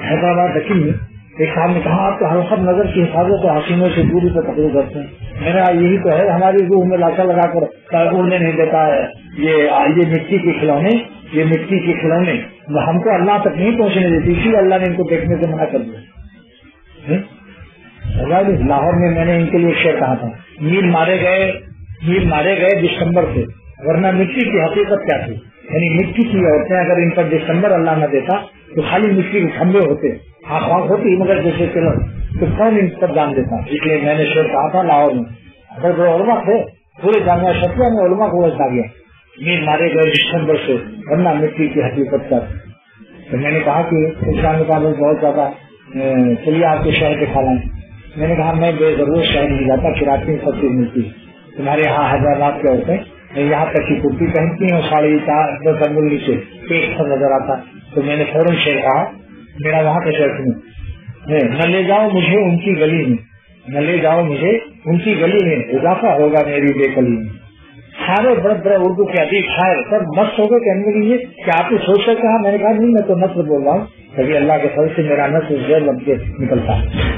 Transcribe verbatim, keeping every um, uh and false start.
حیدرآباد حکیم میں ایک صاحب نے کہا آپ تو حلقت نظر کی حفاظت و حکیموں سے دوری پر تقریر کرتے ہیں. میں نے کہا یہی تو ہے ہماری روح میں لاکھا لگا کر اڑنے نہیں دیتا ہے. یہ یہ مٹی کے کھلونے یہ مٹی کے کھلونے ہم کو اللہ تک نہیں پہنچنے دیتی, اسی لیے اللہ نے ان کو دیکھنے سے منع کر دیا. لاہور میں میں نے ان کے لیے شعر کہا تھا, میل مارے گئے میل مارے گئے دسمبر سے, ورنہ مٹی کی حقیقت کیا تھی. یعنی مٹی کی عورتیں اگر ان پر دسمبر اللہ نہ دیتا تو خالی مٹی کے کھمبے ہوتے, آنکھ آنکھ ہوتی مگر جیسے چلو تو کون ان پر جان دیتا. اس لیے میں نے شعر کہا تھا لاہور میں, اگر جو علماء تھے پورے جامعہ شفیہ میں علماء کو الجھا گیا, میل مارے گئے دسمبر سے ورنہ مٹی کی حقیقت کیا تھی. تو میں نے کہا کہ اسلامی تعلق بہت زیادہ, چلیے آپ کے شہر کے کھا لائیں. میں نے کہا میں بے ضرور شہر نہیں جاتا, کراچی میں سب چیز ملتی ہے. تمہارے یہاں حیدرآباد کے عورتیں یہاں تک کی کرتی پہنتی ہیں اور ساڑھے چار دس انگل نیچے ایک سا نظر آتا. تو میں نے فوراً شعر کہا, میرا وہاں کا شعر سنو, نہ لے جاؤ مجھے ان کی گلی میں, نہ لے جاؤ مجھے ان کی گلی میں, اضافہ ہوگا میری بے کلی میں. سارے بڑے بڑے اردو کے ادیب شاعر سب مست ہو گئے کہنے کے لیے کہ آپ نے سوچ کر کہا. میں نے کہا نہیں, میں تو نثر بول رہا ہوں, کبھی اللہ کے فضل سے میرا نثر زیر لگ کے نکلتا ہے.